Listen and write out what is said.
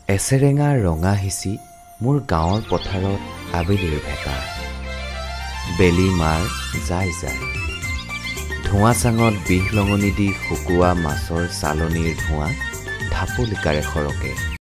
এছেৰেঙা ৰঙা সিঁচি মোৰ গাঁৱৰ পথাৰত আবেলিৰ ভেটা বেলি মাৰ যায় যায় ধোঁৱা চাঙত বিহ লঙনি দি শুকোৱা মাছৰ চালনীৰ ধোঁৱা ঢাপলিকাৰে সৰকে